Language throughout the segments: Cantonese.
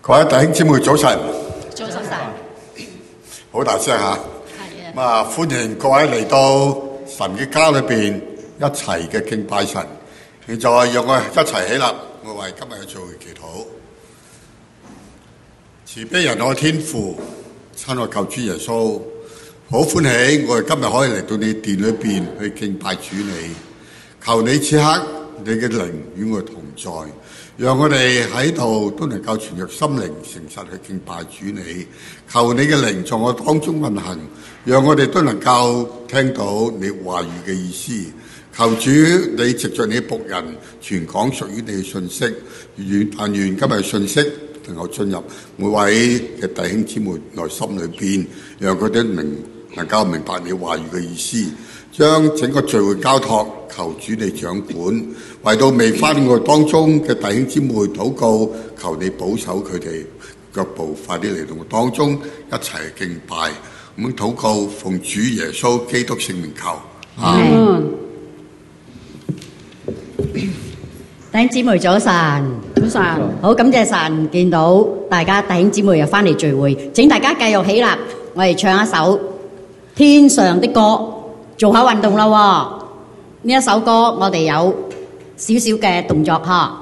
各位弟兄姊妹早晨， 早晨， 好大聲嚇！ 係啊， 歡迎各位嚟到神嘅家裏邊一齊嘅敬拜神。現在讓我一齊起立，我為今日嘅聚會祈禱。慈悲仁愛天父，親愛救主耶穌，好歡喜我哋今日可以嚟到你殿裏邊去敬拜主你。求你此刻你嘅靈與我同在。讓我哋喺度都能夠存入心靈誠實去敬拜主你，求你嘅靈在我當中運行，讓我哋都能夠聽到你話語嘅意思。求主你藉着你僕人傳講屬於你嘅信息，但願今日信息能夠進入每位嘅弟兄姊妹內心裏邊，讓佢哋能夠明白你話語嘅意思。將整個聚會交託，求主你掌管，為到未返我當中嘅弟兄姊妹禱告，求你保守佢哋腳步快啲嚟到我當中，一齊敬拜。咁禱告，奉主耶穌基督聖名求。阿門。 弟兄姊妹早晨，早晨，好感謝神，見到大家弟兄姊妹又返嚟聚會，請大家繼續起立，我哋唱一首天上的歌。做下運動啦喎！呢一首歌我哋有少少嘅動作嚇。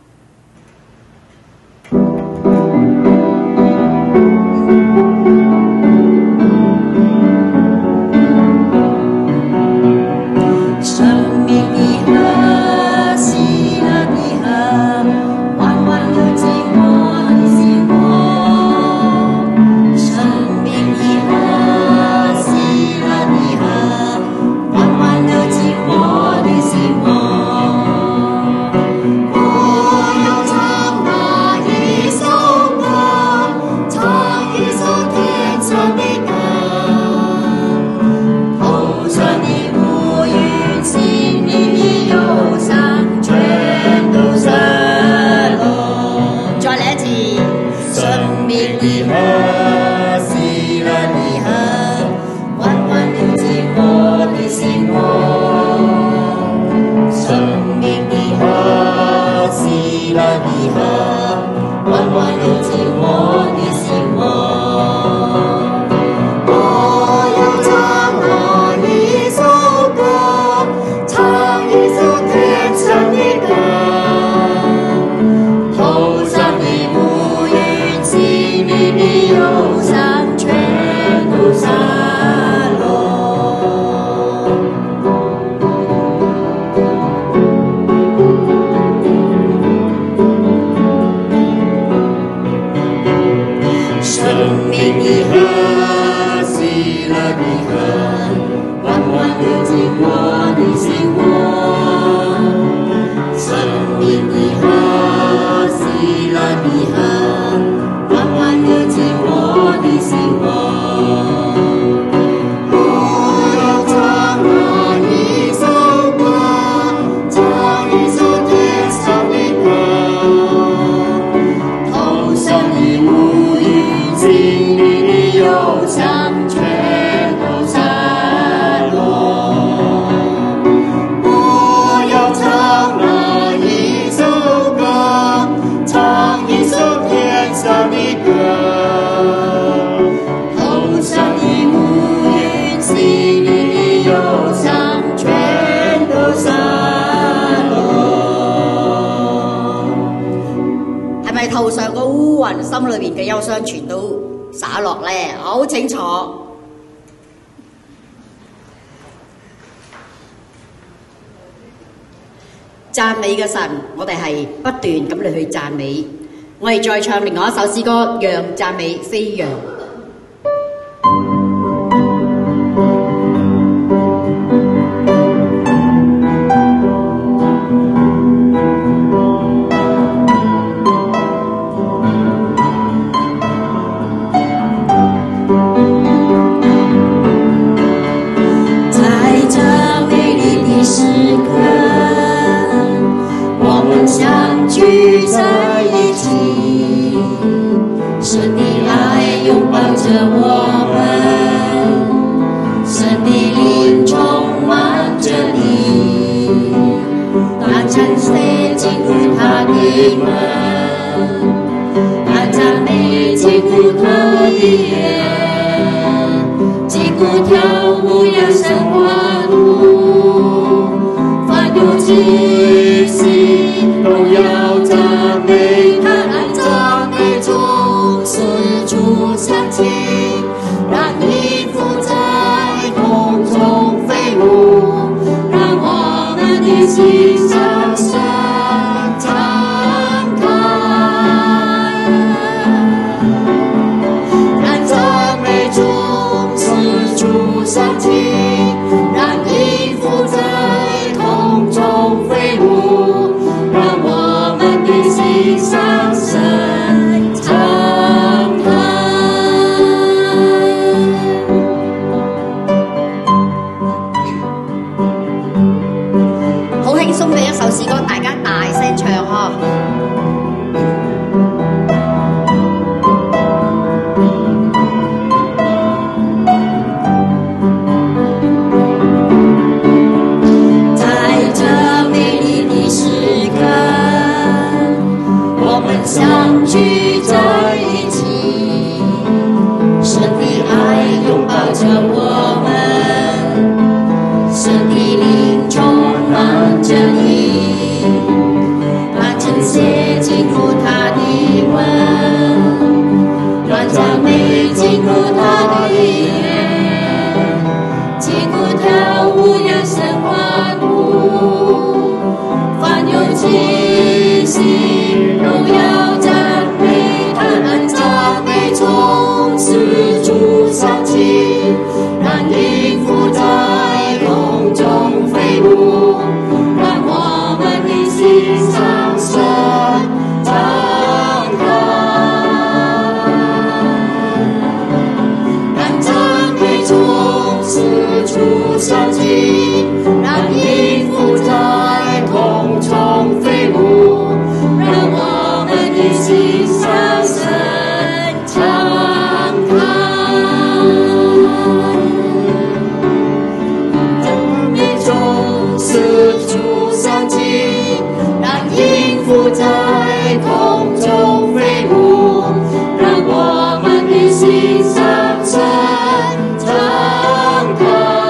心裏邊嘅憂傷全都灑落咧，好清楚。讚美嘅神，我哋係不斷咁嚟去讚美。我哋再唱另外一首詩歌，讓讚美飛揚。 他进入他的门，他将顾他的眼，击鼓跳舞扬声欢呼，凡有气息都要赞美他，按赞美中四处响起，让音符在空中飞舞，让我们的心上升敞开，让赞美中四处响起，让音符在空中飞舞，让我们的心上升敞开。 好輕鬆嘅一首詩歌，大家大聲唱呵。 在这美丽的时刻，我们相聚在一起，神的爱拥抱着我们，神的灵充满着你，把真切进入他的吻，让赞美进入他的眼，击鼓跳舞扬声欢呼，凡有气息都要赞美他，按赞美中四处响起，让音符在空中飞舞，让我们的心上升敞开，让赞美中四处响起，让音符在空中飞舞，让我们的心上升敞开，赞美中四处响起，让音符在空中飞舞，让我们的心上升敞开，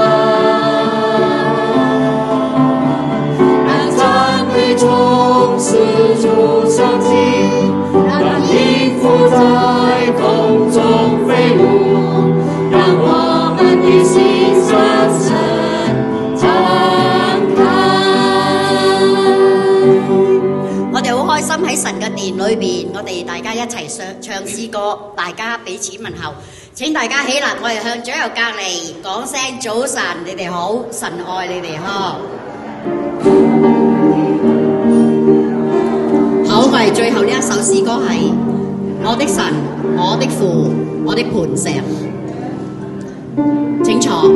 让赞美中四处响起，让音符在空中飞舞，让我们的心上升敞開。 我哋好開心喺神嘅殿裏邊，我哋大家一齊唱詩歌，大家彼此問候。請大家起立，我哋向左右隔離講聲早晨，你哋好，神愛你哋呵。好，我哋最後呢一首詩歌係我的神，我的父，我的磐石。請坐。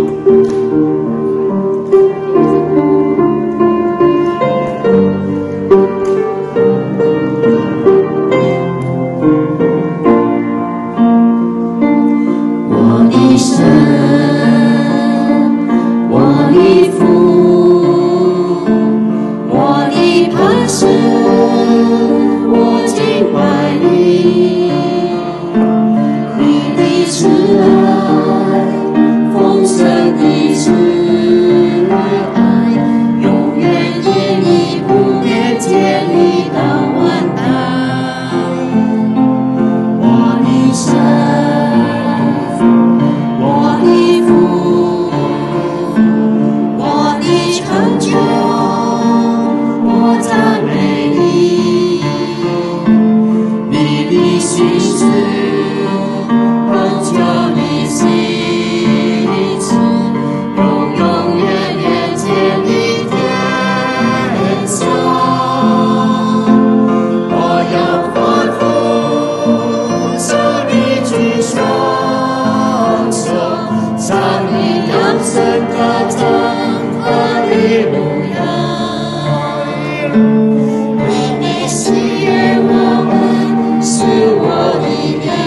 我的神，我的父，我的磐石，我敬拜你，你的慈爱，丰盛的慈爱，永远以你不变建立到万代。我的神，我的父，我的成就，我赞美你，你的心思恒久的心思，永永远远建立天上。我要欢呼，向你举双手，向你扬声歌唱，哈利路亚。你的喜悦我们是我的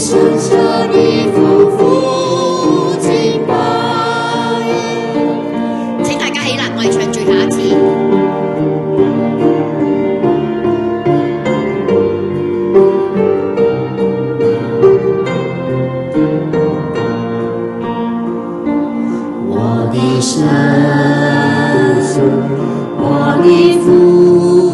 剩下你夫妇敬拜。 請大家起立，我哋唱最後一次。 我的神，我的父，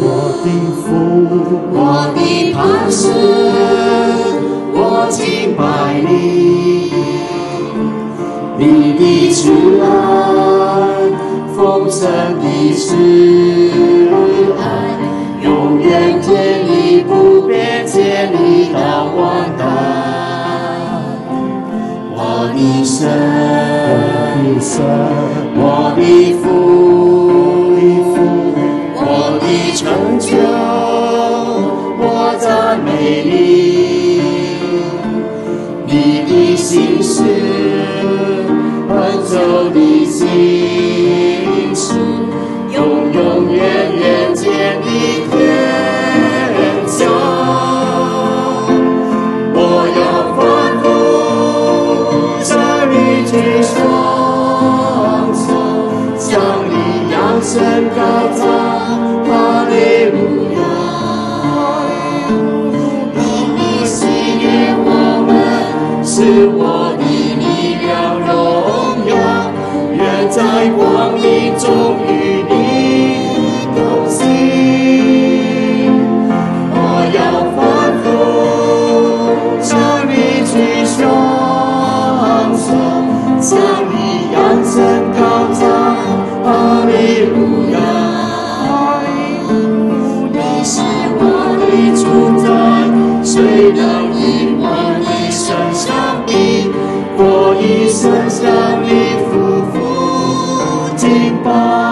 我的磐石，我敬拜你。你的慈爱，丰盛的慈爱，永远建立不变，建立到万代。我的神，我的父，我的成就，我赞美你。你的心事，恒久的心事，永永远远建立天下。我要欢呼，向你举双手，向你扬声高唱，哈利路亚。你喜悦我们，是我的力量荣耀，愿在光明中与你同行。我要欢呼，向你举双手，向你扬声高唱，哈利路亚。你是我的主宰，谁能与我一生相比？我一生向你夫妇敬拜。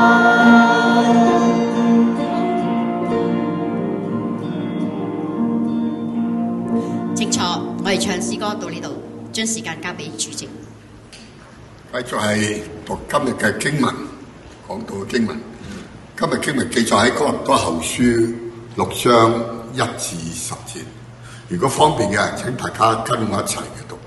清楚，我哋唱詩歌到呢度，將時間交俾主席。 繼續係讀今日嘅經文，講到嘅經文。今日經文記載喺哥林多後書6章1至10節。如果方便嘅，請大家跟我一齊嘅讀。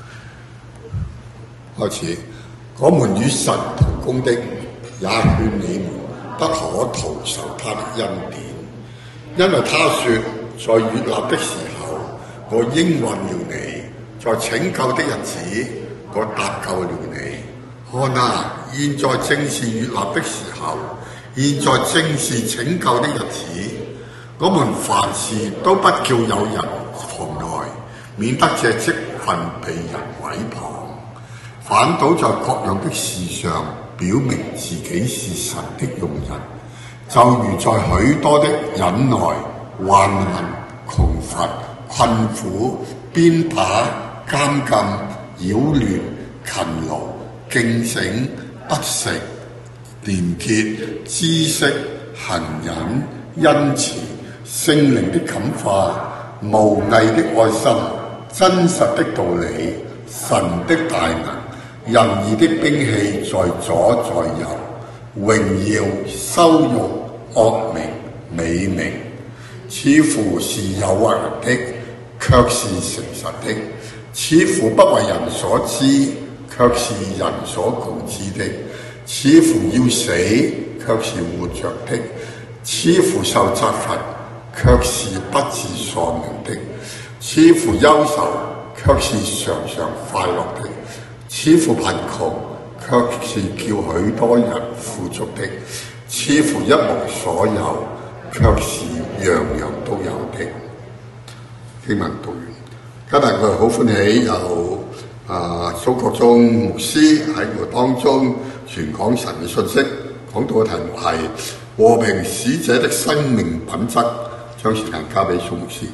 開始，我們與神同工的，也勸你們不可徒受他的恩典，因為他說，在悅納的時候，我應允了你；在拯救的日子，我搭救了你。看啊，現在正是悅納的時候，現在正是拯救的日子。我們凡事都不叫有人妨礙，免得這職分被人毀謗。反倒在各樣的事上表明自己是神的用人，就如在許多的忍耐、患難、窮乏、困苦、鞭打、監禁、擾亂、勤勞、警醒、不食、廉潔、知識、恆忍、恩慈、聖靈的感化、無偽的愛心、真實的道理、神的大能、仁義的兵器在左在右，榮耀、羞辱、惡名、美名，似乎是誘惑人的，卻是誠實的；似乎不為人所知，卻是人所共知的；似乎要死，卻是活着的；似乎受責罰，卻是不致喪命的；似乎憂愁，卻是常常快樂的；似乎貧窮，卻是叫許多人富足的；似乎一無所有，卻是樣樣都有的。經文讀完，今日我哋好歡喜有蘇國忠牧師喺我當中傳講神嘅信息，講到嘅題目係和平使者的生命品質。將時間交俾蘇牧師。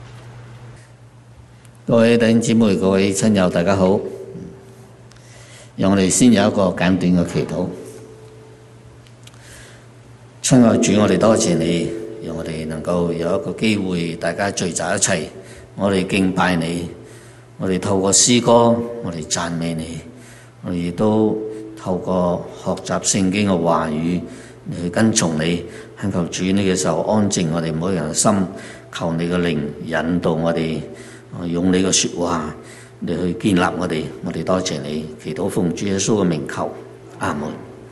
各位弟兄姊妹、各位親友，大家好。讓我哋先有一個簡短嘅祈禱。親愛主，我哋多謝你，讓我哋能夠有一個機會，大家聚集一齊，我哋敬拜你，我哋透過詩歌，我哋讚美你，我哋亦都透過學習聖經嘅話語嚟去跟從你。懇求主呢個時候安靜我哋每個人嘅心，求你嘅靈引導我哋用你嘅説話嚟去建立我哋。我哋多謝你，祈禱奉主耶穌嘅名求，阿門。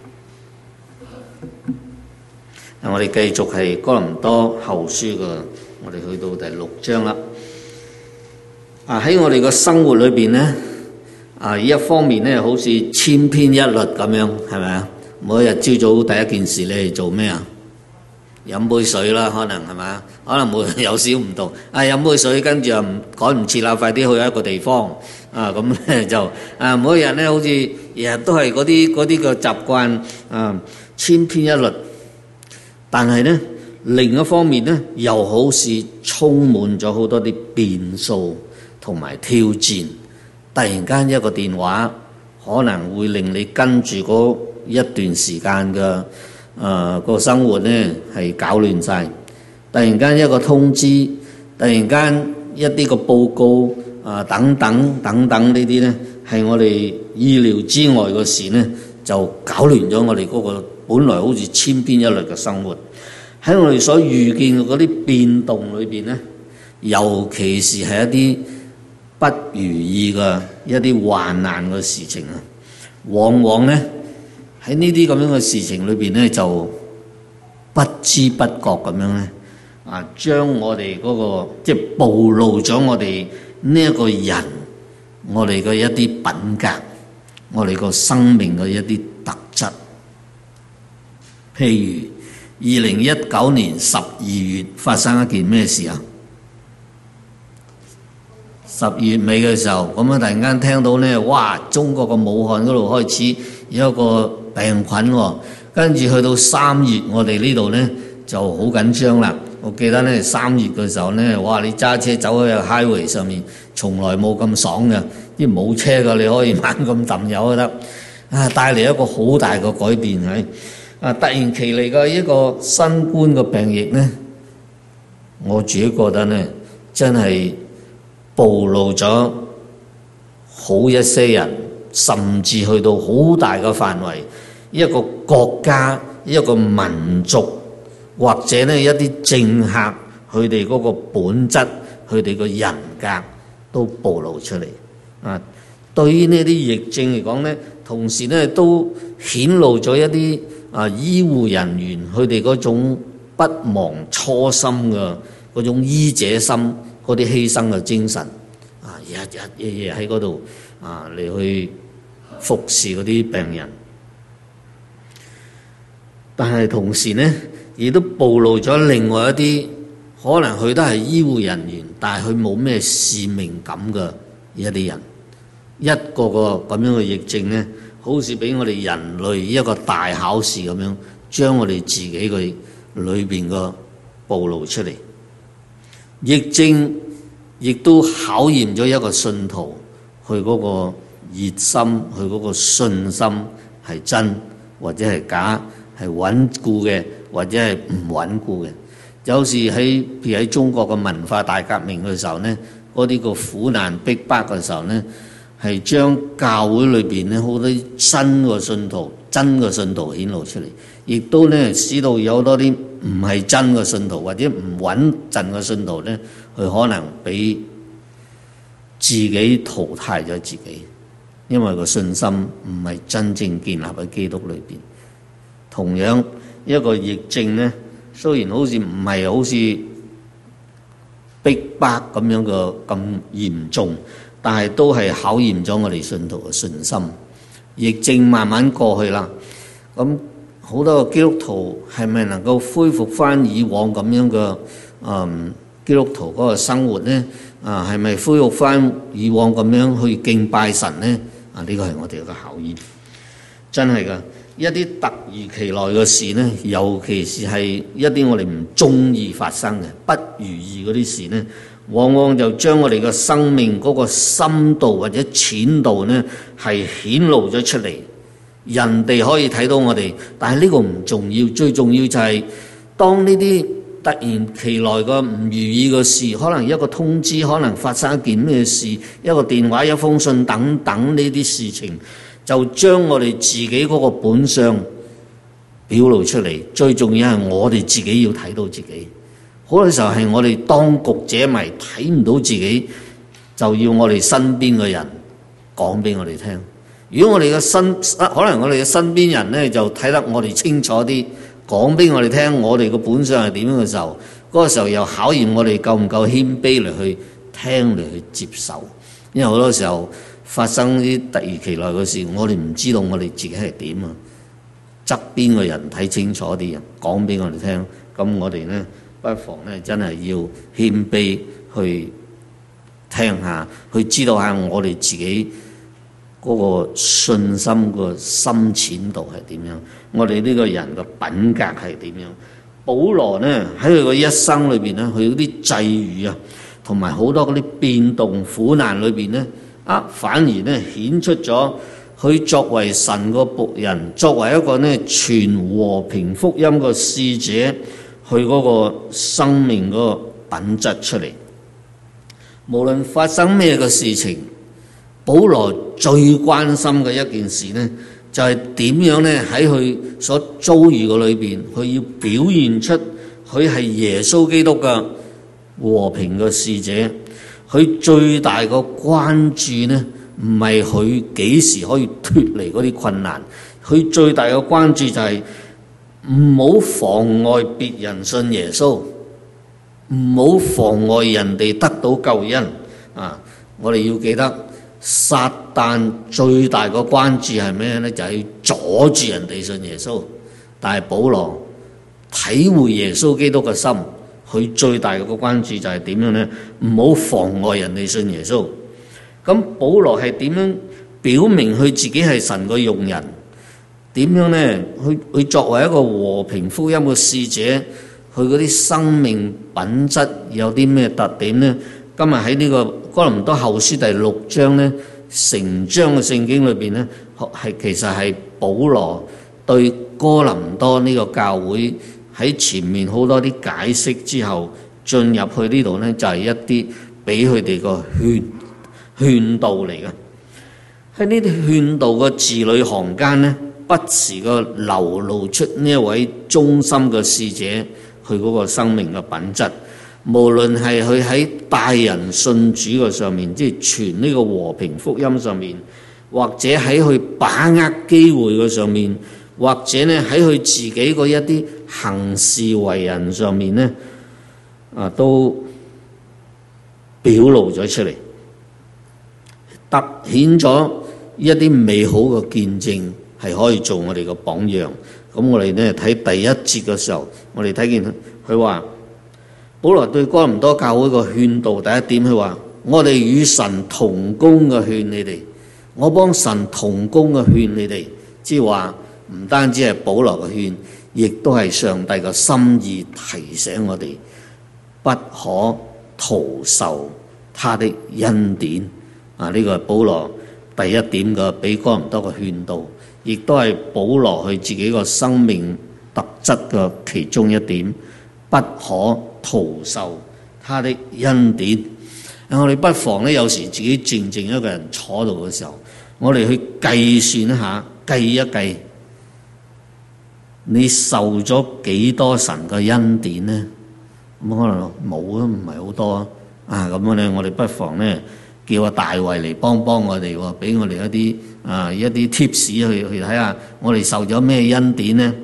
我哋繼續係哥林多後書嘅，我哋去到第6章啦。喺我哋嘅生活裏邊呢，一方面呢好似千篇一律咁樣，係咪啊？每日朝早第一件事你係做咩啊？飲杯水啦，可能係咪？可能每日有少唔同。飲杯水，跟住又趕唔切啦，快啲去一個地方。咁咧就每日咧好似日日都係嗰啲嘅習慣，千篇一律。但係咧另一方面咧，又好似充滿咗好多啲變數同埋挑戰。突然間一個電話，可能會令你跟住嗰一段時間嘅個生活咧係搞亂晒。突然間一個通知，突然間一啲個報告等等呢啲咧，係我哋意料之外嘅事咧，就搞亂咗我哋嗰個本來好似千篇一律嘅生活。喺我哋所遇見嘅嗰啲變動裏邊咧，尤其是係一啲不如意嘅一啲患難嘅事情啊，往往咧喺呢啲咁樣嘅事情裏邊咧，就不知不覺咁樣咧，將我哋嗰個即係暴露咗我哋呢一個人，我哋嘅一啲品格，我哋個生命嘅一啲特質。譬如2019年12月發生一件咩事啊？12月尾嘅時候，咁突然間聽到咧，哇！中國嘅武漢嗰度開始有一個病菌喎，跟住去到3月，我哋呢度咧就好緊張啦。我記得咧3月嘅時候咧，哇！你揸車走喺個 highway 上面，從來冇咁爽嘅，啲冇車㗎，你可以猛咁抌油都得。帶嚟一個好大嘅改變係。突然其嚟嘅一個新冠嘅病疫咧，我自己覺得咧，真係暴露咗好一些人，甚至去到好大嘅範圍，一個國家、一個民族，或者咧一啲政客，佢哋嗰個本質、佢哋個人格都暴露出嚟。對於呢啲疫症嚟講咧，同時咧都顯露咗一啲醫護人員佢哋嗰種不忘初心嘅嗰種醫者心，嗰啲犧牲嘅精神，日日夜夜喺嗰度嚟去服侍嗰啲病人。但係同時呢，亦都暴露咗另外一啲可能佢都係醫護人員，但係佢冇咩使命感嘅一啲人。一個個咁樣嘅疫症呢，好似俾我哋人類一個大考試咁樣，將我哋自己嘅裏邊個暴露出嚟。疫症亦都考驗咗一個信徒佢嗰個熱心，佢嗰個信心係真或者係假，係穩固嘅或者係唔穩固嘅。有時譬如喺中國嘅文化大革命嘅時候呢，嗰啲個苦難逼迫嘅時候呢，係將教會裏邊咧好多新嘅信徒、真嘅信徒顯露出嚟，亦都咧使到有好多啲唔係真嘅信徒或者唔穩陣嘅信徒咧，佢可能俾自己淘汰咗自己，因為個信心唔係真正建立喺基督裏邊。同樣一個疫症咧，雖然好似唔係好似逼迫咁樣嘅咁嚴重，但係都係考驗咗我哋信徒嘅信心。疫症慢慢過去啦，咁好多個基督徒係咪能夠恢復翻以往咁樣嘅基督徒嗰個生活呢？係咪恢復翻以往咁樣去敬拜神呢？呢個係我哋一個考驗。真係㗎，一啲突如其來嘅事呢，尤其是係一啲我哋唔中意發生嘅不如意嗰啲事呢，往往就將我哋嘅生命嗰個深度或者淺度呢係顯露咗出嚟。人哋可以睇到我哋，但係呢個唔重要，最重要就係當呢啲突然其來個唔如意嘅事，可能一個通知，可能發生一件咩事，一個電話、一封信等等呢啲事情，就將我哋自己嗰個本相表露出嚟。最重要係我哋自己要睇到自己。好多時候係我哋當局者迷，睇唔到自己就要我哋身邊嘅人講俾我哋聽。如果我哋嘅可能我哋嘅身邊人呢，就睇得我哋清楚啲，講俾我哋聽我哋嘅本相係點樣嘅時候，嗰個時候又考驗我哋夠唔夠謙卑嚟去聽嚟去接受。因為好多時候發生啲突如其來嘅事，我哋唔知道我哋自己係點啊。側邊嘅人睇清楚啲，講俾我哋聽，咁我哋呢，不妨呢真係要謙卑去聽下，去知道下我哋自己嗰個信心個深淺度係點樣，我哋呢個人嘅品格係點樣。保羅呢喺佢個一生裏邊呢，佢嗰啲際遇啊，同埋好多嗰啲變動苦難裏邊呢，反而呢顯出咗佢作為神個僕人，作為一個呢傳和平福音個使者，佢嗰個生命嗰個品質出嚟。無論發生咩嘅事情，保羅最關心嘅一件事呢，就係點樣呢喺佢所遭遇嘅裏邊，佢要表現出佢係耶穌基督嘅和平嘅使者。佢最大嘅關注呢，唔係佢幾時可以脫離嗰啲困難，佢最大嘅關注就係唔好妨礙別人信耶穌，唔好妨礙人哋得到救恩啊！我哋要記得，撒旦最大個關注係咩呢？就係阻住人哋信耶穌。但係保羅體會耶穌基督嘅心，佢最大個關注就係點樣呢？唔好妨礙人哋信耶穌。咁保羅係點樣表明佢自己係神嘅用人？點樣呢？佢作為一個和平福音嘅使者，佢嗰啲生命品質有啲咩特點呢？今日喺呢個哥林多後書第6章呢，成章嘅聖經裏邊呢，其實係保羅對哥林多呢個教會喺前面好多啲解釋之後，進入去呢度呢，就係一啲俾佢哋個勸導嚟嘅。喺呢啲勸導嘅字裏行間呢，不時個流露出呢一位忠心嘅使者佢嗰個生命嘅品質。無論係佢喺帶人信主嘅上面，即係傳呢個和平福音上面，或者喺佢把握機會嘅上面，或者呢喺佢自己嗰一啲行事為人上面呢，都表露咗出嚟，凸顯咗一啲美好嘅見證，係可以做我哋嘅榜樣。咁我哋呢睇第一節嘅時候，我哋睇見佢話，保羅對哥林多教會個勸導第一點，佢話：我哋與神同工嘅勸你哋，我幫神同工嘅勸你哋，即係話唔單止係保羅嘅勸，亦都係上帝嘅心意提醒我哋，不可徒受他的恩典。呢個係保羅第一點嘅俾哥林多嘅勸導，亦都係保羅佢自己個生命特質嘅其中一點，不可徒受他的恩典。我哋不妨呢，有時自己靜靜一個人坐度嘅時候，我哋去計算一下，計一計，你受咗幾多神嘅恩典呢？咁可能冇啊，唔係好多啊。咁樣呢，我哋不妨呢，叫阿大衛嚟幫我哋喎，俾我哋一啲 tips 去睇下，我哋受咗咩恩典呢？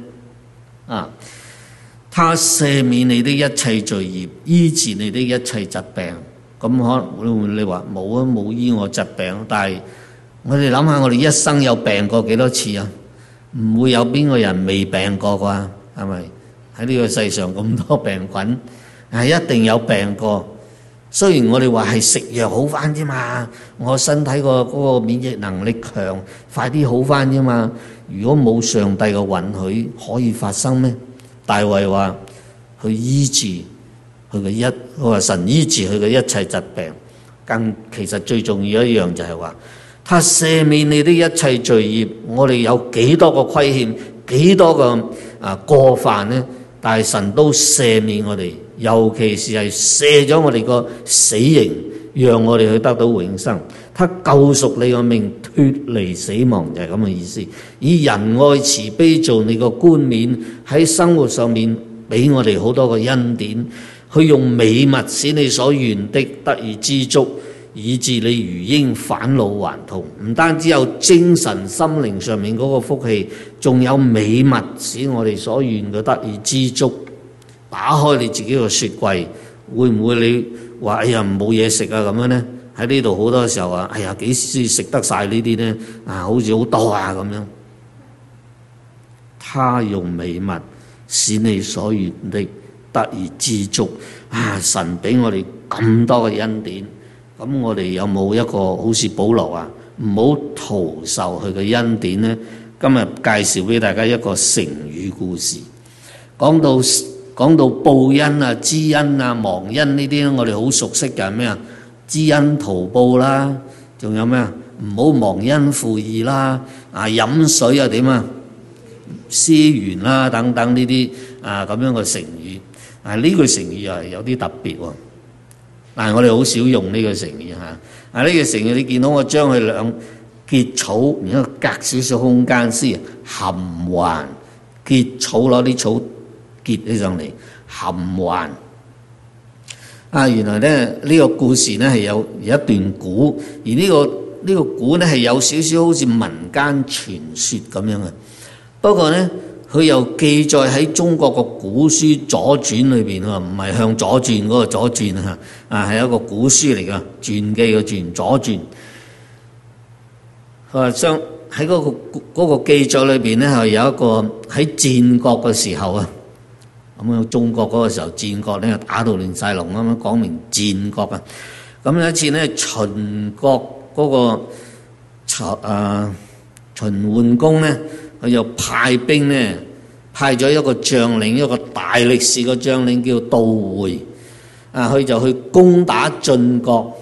他赦免你的一切罪孽，醫治你的一切疾病。咁可能你話冇啊，冇醫我疾病。但係我哋諗下，我哋一生有病過幾多次啊？唔會有邊個人未病過啩？係咪？喺呢個世上咁多病菌，係一定有病過。雖然我哋話係食藥好翻啫嘛，我身體嗰個免疫能力強，快啲好翻啫嘛。如果冇上帝嘅允許，可以發生咩？大衛話佢醫治佢嘅佢話神醫治佢嘅一切疾病，其實最重要一樣就係話，他赦免你的一切罪孽。我哋有幾多個虧欠，幾多個過犯呢？但係神都赦免我哋，尤其是係赦咗我哋個死刑，讓我哋去得到永生。他救贖你個命，脫離死亡，就係咁嘅意思。以仁愛慈悲做你個冠冕，喺生活上面俾我哋好多個恩典，去用美物使你所願的得以知足， 以致你如鷹返老還童。唔單止有精神心靈上面嗰個福氣，仲有美物使我哋所願嘅得以知足。打開你自己個雪櫃，會唔會你話哎呀冇嘢食啊咁樣呢？喺呢度好多時候啊，哎呀幾時食得晒呢啲呢？啊，好似好多啊咁樣。他用美物使你所願的得以知足。啊！神俾我哋咁多嘅恩典，咁我哋有冇一個好似保羅啊，唔好徒受佢嘅恩典呢？今日介紹俾大家一個成語故事，講到報恩啊、知恩啊、忘恩呢啲，我哋好熟悉嘅係咩啊？知恩圖報啦，仲有咩啊？唔好忘恩負義啦，啊飲水啊點啊？思源啦等等呢啲啊咁樣嘅成語。呢句成語又係有啲特別喎，但係我哋好少用呢個成語嚇。呢個成語你見到我將佢兩結草，然後隔少少空間先含環結草，攞啲草結起上嚟含環。原來咧呢個故事咧係有一段古，而呢個古咧係有少少好似民間傳說咁樣嘅，不過咧。佢又記載喺中國個古書《左傳》裏邊喎，唔係向左轉嗰個左轉嚇，係一個古書嚟㗎，傳記嘅傳，《左傳》。佢話喺嗰個記載裏邊咧，係有一個喺戰國嘅時候啊，咁樣中國嗰個時候戰國咧打到亂晒龍咁樣，講明戰國啊。咁有一次咧，秦國嗰個秦桓公咧。佢就派兵呢，派咗一個將領，一個大力士嘅將領叫杜回，佢就去攻打晉國。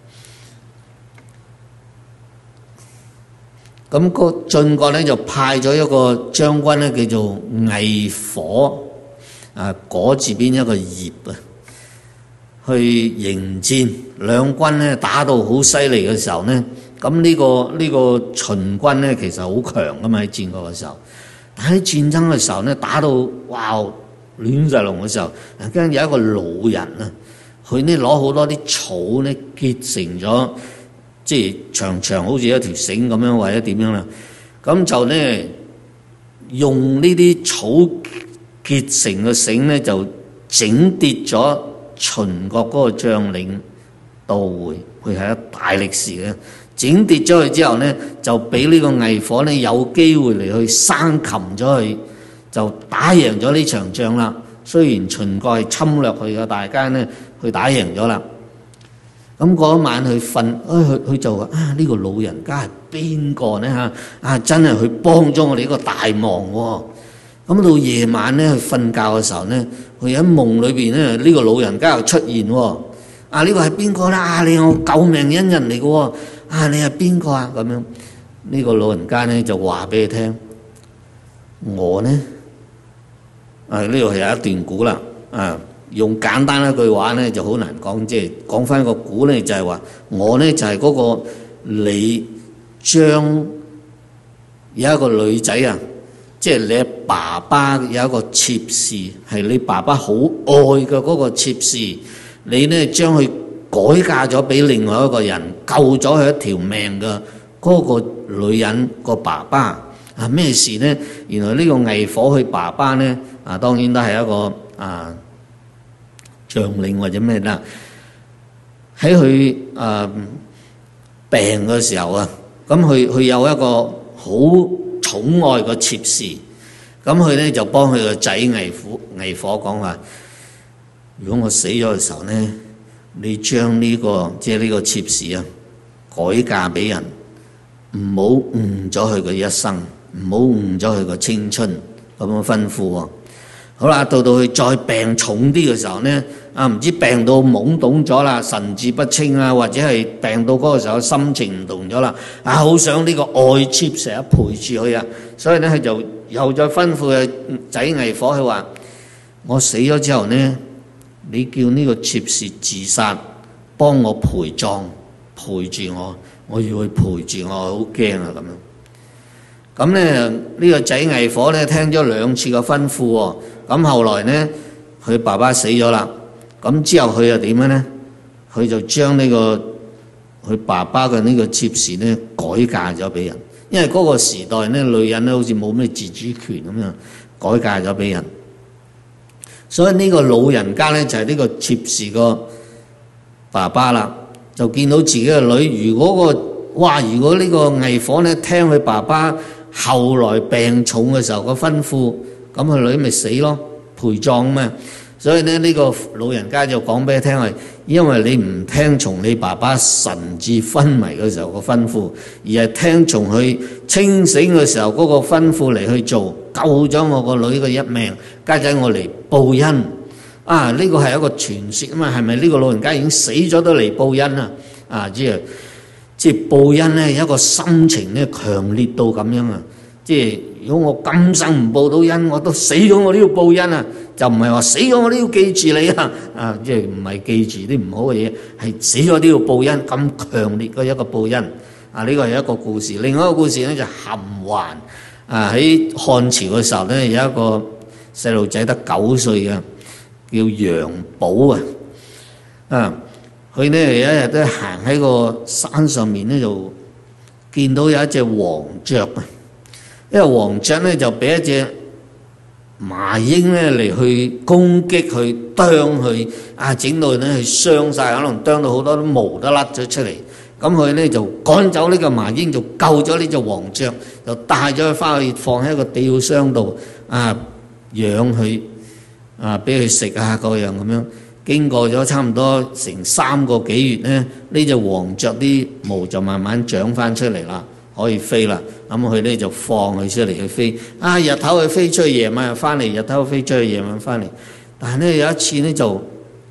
咁個晉國呢，就派咗一個將軍呢，叫做魏火，果字邊一個葉啊，去迎戰。兩軍呢打到好犀利嘅時候呢。咁呢個秦軍咧其實好強噶嘛，喺戰國嘅時候，但喺戰爭嘅時候咧打到哇亂晒龍嘅時候，跟有一個老人啊，佢呢攞好多啲草咧結成咗，即係長好似一條繩咁樣或者點樣啦，咁就咧用呢啲草結成嘅繩咧就整跌咗秦國嗰個將領杜回，佢係一大力士嘅。整跌咗佢之後呢，就俾呢個魏火呢有機會嚟去生擒咗佢，就打贏咗呢場仗啦。雖然秦國係侵略佢嘅，大家呢佢打贏咗啦。咁嗰晚佢瞓，佢就話呢個老人家係邊個呢嚇？真係佢幫咗我哋一個大忙喎。咁到夜晚呢，佢瞓覺嘅時候呢，佢喺夢裏邊呢，呢個老人家又出現喎。呢個係邊個啦？你係我救命恩人嚟嘅喎。你係邊個啊？咁樣呢個老人家呢就話俾佢聽，我呢呢度係有一段古啦。用簡單一句話呢就好難講，即係講翻個古呢就係話，我呢就係嗰個你將有一個女仔啊，即係你爸爸有一個妾侍，係你爸爸好愛嘅嗰個妾侍，你呢將佢改嫁咗俾另外一個人，救咗佢一條命嘅嗰個女人個爸爸咩事呢？原來呢個魏火佢爸爸呢當然都係一個將領或者咩啦。喺佢病嘅時候啊，咁佢有一個好寵愛個妾侍，咁佢呢就幫佢個仔魏火講話：如果我死咗嘅時候呢，你將呢個即係呢個妾侍啊改嫁俾人，唔好誤咗佢嘅一生，唔好誤咗佢嘅青春，咁樣吩咐喎。好啦，到佢再病重啲嘅時候呢，唔知病到懵懂咗啦，神志不清啊，或者係病到嗰個時候心情唔同咗啦，好想呢個愛妾成日陪住佢啊，所以呢，佢就又再吩咐佢仔魏火，佢話：我死咗之後呢，你叫呢個妾侍自殺，幫我陪葬，陪住我，我要去陪住我，好驚啊咁樣。咁咧呢個仔魏火咧聽咗2次嘅吩咐喎，咁後來呢，佢爸爸死咗啦，咁之後佢又點樣呢？佢就將呢個佢爸爸嘅呢個妾侍呢改嫁咗俾人，因為嗰個時代呢，女人呢好似冇咩自主權咁樣，改嫁咗俾人。所以呢個老人家呢，就係呢個妾侍個爸爸啦，就見到自己嘅女，如果呢個魏火呢聽佢爸爸後來病重嘅時候個吩咐，咁佢女咪死咯，陪葬咩？所以呢個老人家就講俾佢聽係，因為你唔聽從你爸爸神志昏迷嘅時候個吩咐，而係聽從佢清醒嘅時候嗰個吩咐嚟去做，救咗我個女嘅一命，家陣我嚟報恩。啊！呢個係一個傳説啊嘛，係咪呢個老人家已經死咗都嚟報恩啊？啊，即係報恩咧，有一個心情咧強烈到咁樣啊！即係如果我今生唔報到恩，我都死咗我都要報恩啊！就唔係話死咗我都要記住你啊！啊，即係唔係記住啲唔好嘅嘢，係死咗都要報恩，咁強烈嘅一個報恩啊！呢個係一個故事。另外一個故事咧就含環啊，喺漢朝嘅時候咧，有一個細路仔得9歲嘅。叫楊寶啊！佢呢有一日都行喺個山上面呢，就見到有一隻黃雀啊！因為黃雀呢就俾一隻麻鷹呢嚟去攻擊佢，啄佢啊，整到呢佢傷晒，可能啄到好多毛都甩咗出嚟。咁佢呢就趕走呢個麻鷹，就救咗呢隻黃雀，就帶咗佢翻去放喺個吊箱度啊，養佢。啊！俾佢食啊，各樣咁樣。經過咗差唔多成3個幾月呢，呢隻黃雀啲毛就慢慢長翻出嚟啦，可以飛啦。咁佢呢就放佢出嚟去飛。啊！日頭佢飛出去，夜晚又翻嚟；日頭飛出去，夜晚翻嚟。但係呢有一次呢就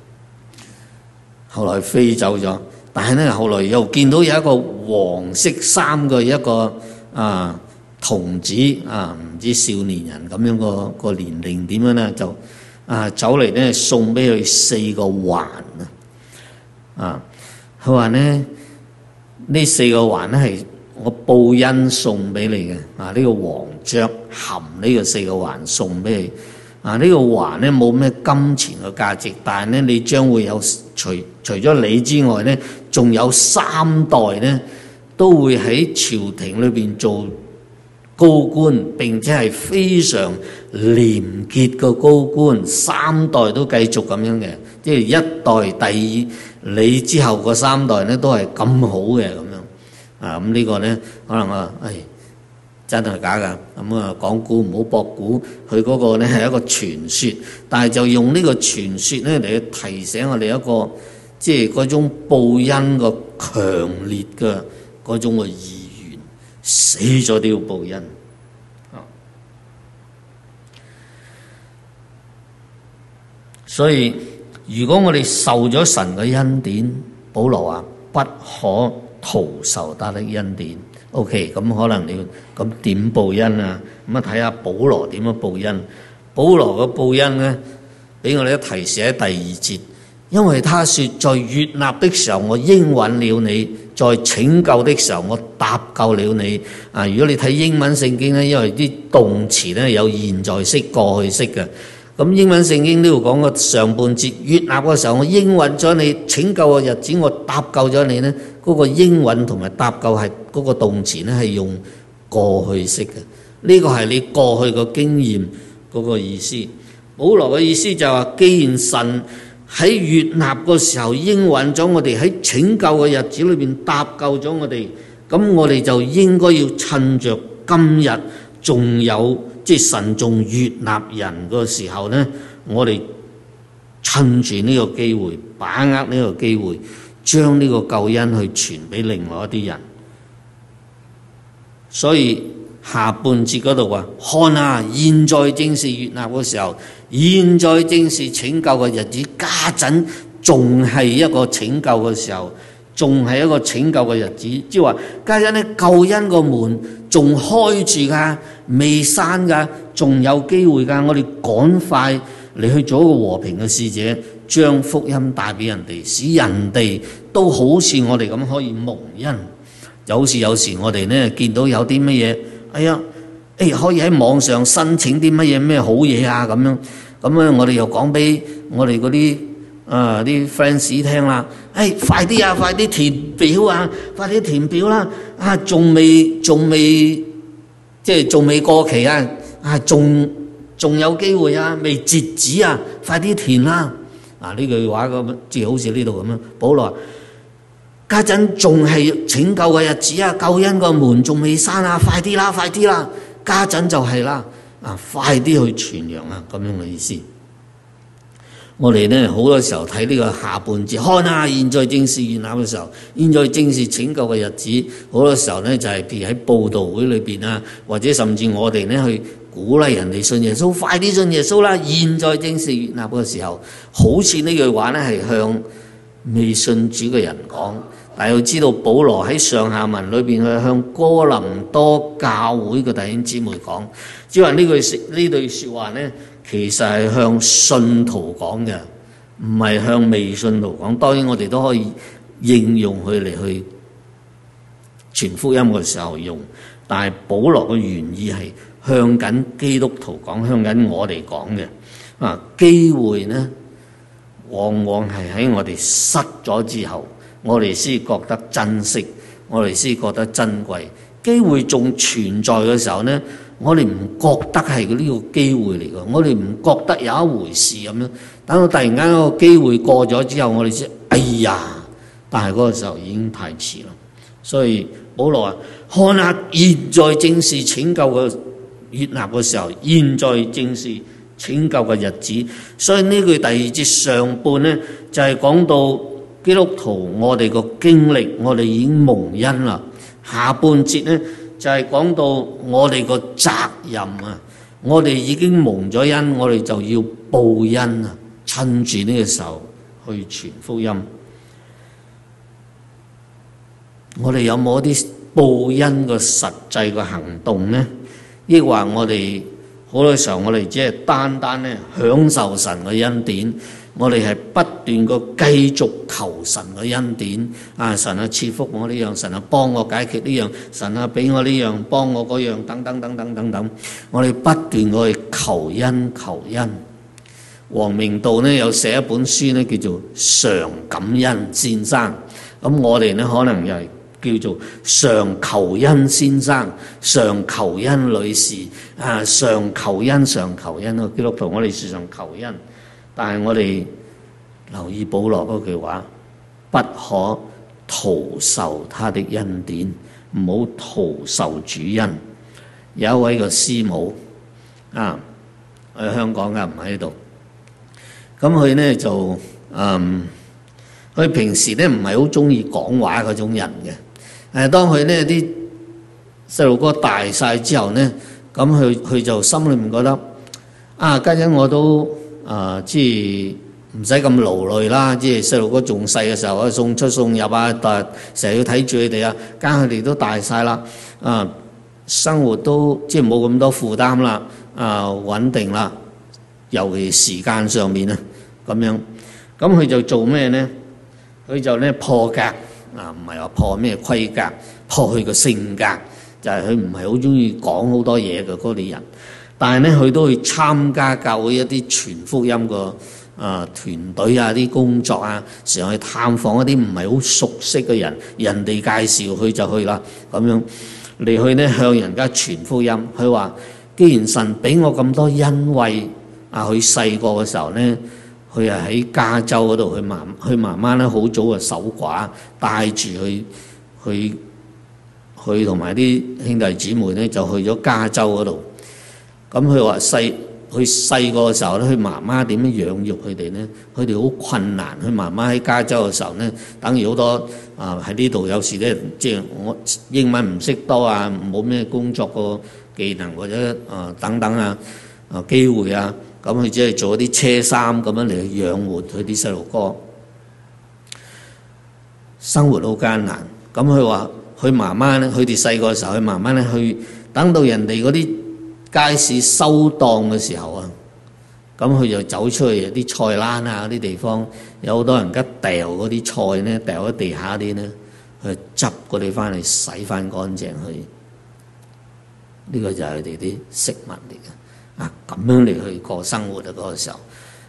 後來飛走咗。但係呢後來又見到有一個黃色衫嘅一個童子啊，唔知少年人咁樣個年齡點樣呢就。走嚟咧送俾佢4個環啊！佢話呢4個環咧係我報恩送俾你嘅啊！呢個黃雀含呢個4個環送俾你啊！呢個環咧冇咩金錢嘅價值，但係咧你將會有除咗你之外咧，仲有3代咧都會喺朝廷裏邊做高官，並且係非常廉潔嘅高官，3代都繼續咁樣嘅，即係1代第二你之後個3代咧都係咁好嘅咁樣啊！咁呢個咧可能真係假㗎？咁講古唔好博古，佢嗰個咧係一個傳說，但係就用呢個傳說咧嚟去提醒我哋一個即係嗰種報恩個強烈嘅嗰種嘅意願，死咗都要報恩。所以如果我哋受咗神嘅恩典，保羅話不可徒受他的恩典。OK， 咁可能你咁點報恩啊？咁睇下保羅點樣報恩。保羅嘅報恩呢，俾我哋一提示喺第2節，因為他說在悅納的時候我應允了你，在拯救的時候我搭救了你。啊，如果你睇英文聖經呢，因為啲動詞呢有現在式、過去式嘅。咁英文聖經呢度講個上半節，悅納嘅時候我應允咗你，拯救嘅日子我搭救咗你呢，嗰個應允同埋搭救係嗰個動詞呢係用過去式嘅，呢個係你過去個經驗嗰個意思。保羅嘅意思就係話，既然神喺悅納嘅時候應允咗我哋，喺拯救嘅日子裏邊搭救咗我哋，咁我哋就應該要趁着今日仲有。即係神仲悅納人個時候呢，我哋趁住呢個機會，把握呢個機會，將呢個救恩去傳俾另外一啲人。所以下半節嗰度話：看啊，現在正是悅納嘅時候，現在正是拯救嘅日子，家陣仲係一個拯救嘅時候，仲係一個拯救嘅日子。即係話家陣呢救恩個門仲開住㗎，未閂㗎，仲有機會㗎。我哋趕快嚟去做一個和平嘅使者，將福音帶俾人哋，使人哋都好似我哋咁可以蒙恩。就好似有時我哋呢見到有啲乜嘢，可以喺網上申請啲乜嘢咩好嘢啊咁樣，咁咧我哋又講俾我哋嗰啲啲 fans 聽啦，快啲啊，快啲填表啊，快啲填表啦！仲未過期啊，仲有機會啊，未截止啊，快啲填啦！呢句話咁，即係好似呢度咁樣。保羅話：家陣仲係拯救嘅日子啊，救恩個門仲未閂啊，快啲啦，快啲啦！家陣就係啦，快啲去傳揚啊，咁樣嘅意思。我哋呢好多時候睇呢個下半節，看啊，現在正是悅納嘅時候，現在正是拯救嘅日子。好多時候呢，就係譬如喺佈道會裏邊啊，或者甚至我哋呢去鼓勵人哋信耶穌，快啲信耶穌啦！現在正是悅納嘅時候，好似呢句話呢係向未信主嘅人講。但係要知道，保羅喺上下文裏邊係向哥林多教會嘅弟兄姊妹講，只話呢句説話呢，其實係向信徒講嘅，唔係向未信徒講。當然我哋都可以應用佢嚟去傳福音嘅時候用，但係保羅嘅原意係向緊基督徒講，向緊我哋講嘅。機會呢，往往係喺我哋失咗之後，我哋先覺得珍惜，我哋先覺得珍貴。機會仲存在嘅時候呢，我哋唔覺得係呢個機會嚟嘅，我哋唔覺得有一回事咁樣。等到突然間個機會過咗之後，我哋先哎呀！但係嗰個時候已經太遲啦。所以保羅話：看下現在正是拯救嘅悅納嘅時候，現在正是拯救嘅日子。所以呢句第二節上半呢，就係講到基督徒我哋個經歷，我哋已經蒙恩啦。下半節呢，就係講到我哋個責任啊，我哋已經蒙咗恩，我哋就要報恩啊，趁住呢個時候去傳福音。我哋有冇一啲報恩嘅實際嘅行動呢？抑或我哋好多時候我哋只係單單咧享受神嘅恩典，我哋係不斷個繼續求神嘅恩典。神啊賜福我呢樣，神啊幫我解決呢樣，神啊俾我呢樣，幫我嗰樣，等等等等等等。我哋不斷去求恩求恩。黃明道呢有寫一本書呢，叫做《常感恩先生》。咁我哋呢可能又係叫做常求恩先生、常求恩女士常求恩、常求恩嘅基督徒，我哋時常求恩。但係我哋留意保羅嗰句話，不可徒受他的恩典，唔好徒受主恩。有一位個師母喺香港㗎，唔喺度。咁佢呢就佢平時呢唔係好中意講話嗰種人嘅。當佢呢啲細路哥大晒之後呢，咁佢就心裏面覺得家陣我都即係唔使咁勞累啦，即係細路哥仲細嘅時候送出送入但成日要睇住佢哋佢哋都大晒啦，生活都即係冇咁多負擔啦，穩定啦，尤其時間上面咁樣，咁佢就做咩呢？佢就呢破格。唔係話破咩規格，破佢個性格，就係佢唔係好中意講好多嘢嘅嗰啲人。但係呢，佢都去參加教會一啲傳福音個團隊啲工作常去探訪一啲唔係好熟悉嘅人，人哋介紹佢就去啦，咁樣嚟去呢向人家傳福音。佢話：既然神俾我咁多恩惠，佢細個嘅時候呢。佢係喺加州嗰度，佢媽媽咧好早就守寡，帶住佢同埋啲兄弟姊妹咧就去咗加州嗰度。咁佢話佢細個嘅時候咧，佢媽媽點樣養育佢哋呢？佢哋好困難。佢媽媽喺加州嘅時候呢，等於好多喺呢度有時咧，即係我英文唔識多冇咩工作個技能或者等等機會咁佢只係做一啲車衫咁樣嚟去養活佢啲細路哥，生活好艱難。咁佢話佢媽媽咧，佢哋細個嘅時候，佢媽媽咧去等到人哋嗰啲街市收檔嘅時候咁佢就走出去啲菜欄嗰啲地方，有好多人家掉嗰啲菜咧，掉喺地下啲咧，去執嗰啲翻嚟洗翻乾淨去。呢個就係佢哋啲食物嚟嘅。咁樣嚟去過生活嗰個時候，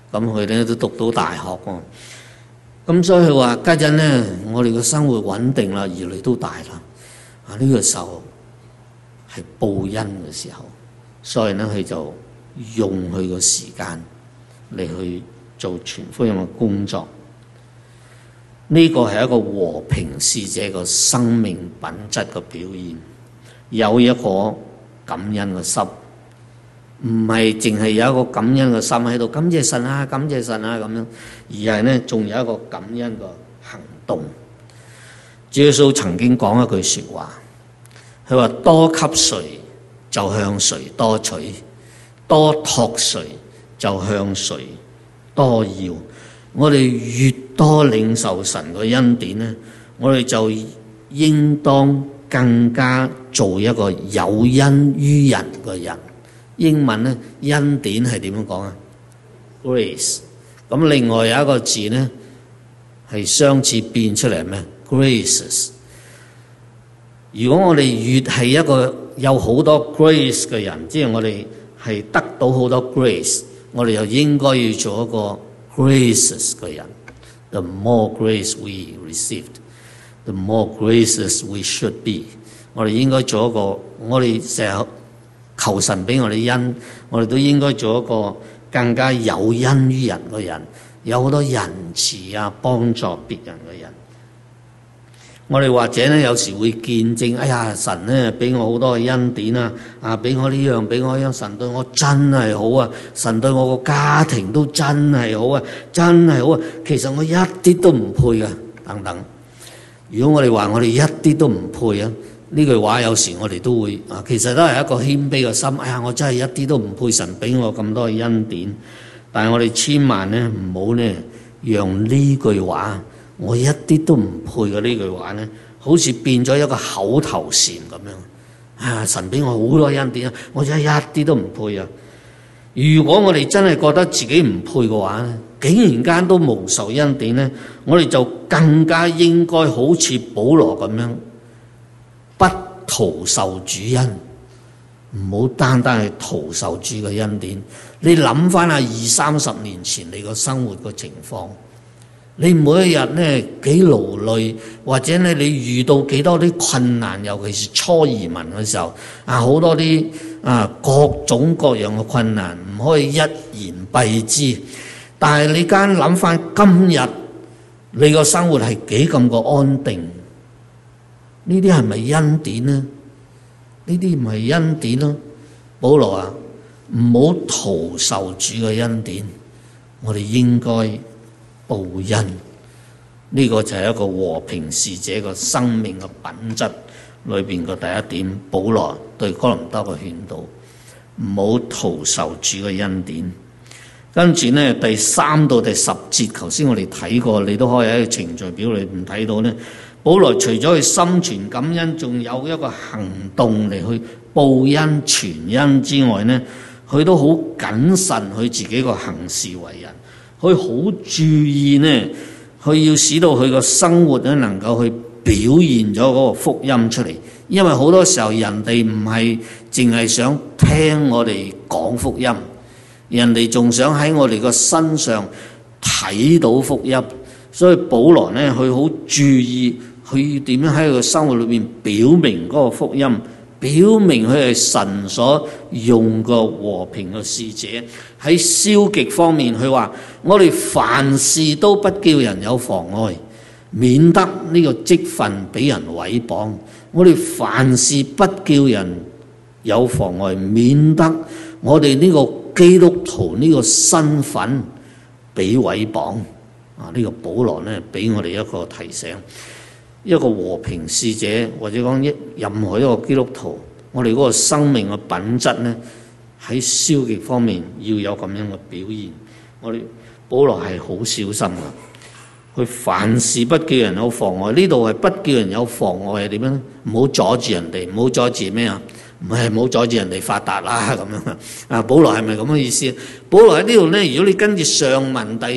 咁佢咧都讀到大學喎。咁所以佢話家陣咧，我哋嘅生活穩定啦，兒女都大啦，呢個時候係報恩嘅時候，所以咧佢就用佢個時間嚟去做傳福音嘅工作。呢個係一個和平使者嘅生命品質嘅表現，有一個感恩嘅心，唔係淨係有一個感恩嘅心喺度，感謝神啊，感謝神啊咁樣，而係呢仲有一個感恩嘅行動。主耶穌曾經講一句説話，佢話多給誰就向誰多取，多託誰就向誰多要。我哋越多領受神嘅恩典呢，我哋就應當更加做一個有恩於人嘅人。英文呢，恩典係點樣講啊 ？Grace。咁另外有一個字呢，係相似變出嚟咩 ？Graces。如果我哋越係一個有好多 grace 嘅人，即係我哋係得到好多 grace， 我哋又應該要做一個graces 嘅人。The more grace we received, the more graces we should be。我哋應該做一個，我哋成日求神俾我哋恩，我哋都應該做一個更加有恩於人嘅人，有好多仁慈啊，幫助別人嘅人。我哋或者咧有時會見證，哎呀神咧俾我好多嘅恩典啊，俾我呢樣俾我呢樣，神對我真係好啊，神對我個家庭都真係好啊，真係好啊，其實我一啲都唔配啊，等等。如果我哋話我哋一啲都唔配啊，呢句話有時我哋都會其實都係一個謙卑嘅心。哎呀，我真係一啲都唔配神俾我咁多嘅恩典。但係我哋千萬咧唔好咧讓呢句話，我一啲都唔配嘅呢句話咧，好似變咗一個口頭禪咁樣。神俾我好多恩典啊，我真係一啲都唔配啊！如果我哋真係覺得自己唔配嘅話咧，竟然間都蒙受恩典咧，我哋就更加應該好似保羅咁樣，不徒受主恩，唔好單單係徒受主嘅恩典。你諗翻下20-30年前你個生活個情況，你每一日咧幾勞累，或者咧你遇到幾多啲困難，尤其是初移民嘅時候，好多啲各種各樣嘅困難，唔可以一言蔽之。但係你間諗翻今日你個生活係幾咁個安定，呢啲係咪恩典呢？呢啲唔係恩典咯。保羅啊，唔好徒受主嘅恩典，我哋應該報恩。呢個就係一個和平使者嘅生命嘅品質裏邊嘅第一點。保羅對哥林多嘅勸導，唔好徒受主嘅恩典。跟住呢，第3到第10節，頭先我哋睇過，你都可以喺程序表裏邊睇到呢。保羅除咗去心存感恩，仲有一個行動嚟去報恩傳恩之外呢，佢都好謹慎佢自己個行事為人，佢好注意呢，佢要使到佢個生活呢能夠去表現咗嗰個福音出嚟。因為好多時候人哋唔係淨係想聽我哋講福音，人哋仲想喺我哋個身上睇到福音。所以保羅呢，佢好注意佢要點樣喺佢生活裏面表明嗰個福音，表明佢係神所用個和平嘅使者。喺消極方面，佢話我哋凡事都不叫人有妨礙，免得呢個職分俾人毀謗。我哋凡事不叫人有妨礙，免得我哋呢個基督徒呢個身份俾毀謗。呢個保羅呢俾我哋一個提醒，一個和平使者或者講任何一個基督徒，我哋嗰個生命嘅品質呢，喺消極方面要有咁樣嘅表現。我哋保羅係好小心噶，佢凡事不叫人有妨礙。呢度係不叫人有妨礙係點樣？唔好阻住人哋，唔好阻住咩啊？唔好阻住人哋發達啦咁樣。保羅係咪咁嘅意思？保羅喺呢度呢，如果你跟住上文第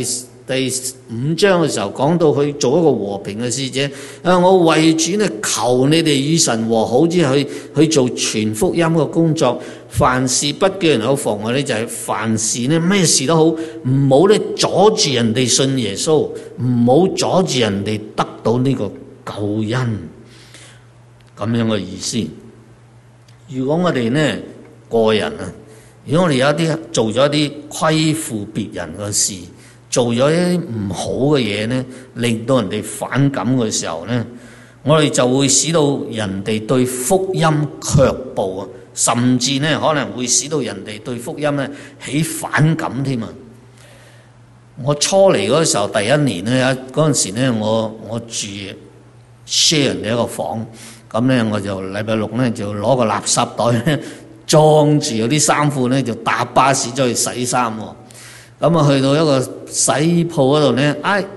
第5章嘅時候講到佢做一個和平嘅使者，我為主呢求你哋與神和好，之後去做全福音嘅工作，凡事不叫人有妨礙呢，就係凡事呢咩事都好，唔好呢阻住人哋信耶穌，唔好阻住人哋得到呢個救恩，咁樣嘅意思。如果我哋呢個人啊，如果我哋有一啲做咗一啲虧負別人嘅事，做咗一啲唔好嘅嘢呢，令到人哋反感嘅時候呢，我哋就會使到人哋對福音卻步啊，甚至呢可能會使到人哋對福音呢起反感添啊！我初嚟嗰時候第1年呢，嗰陣時呢我住 share 人哋一個房，咁呢我就禮拜6呢就攞個垃圾袋呢裝住有啲衫褲呢，就搭巴士走去洗衫喎。咁啊，去到一個洗鋪嗰度呢，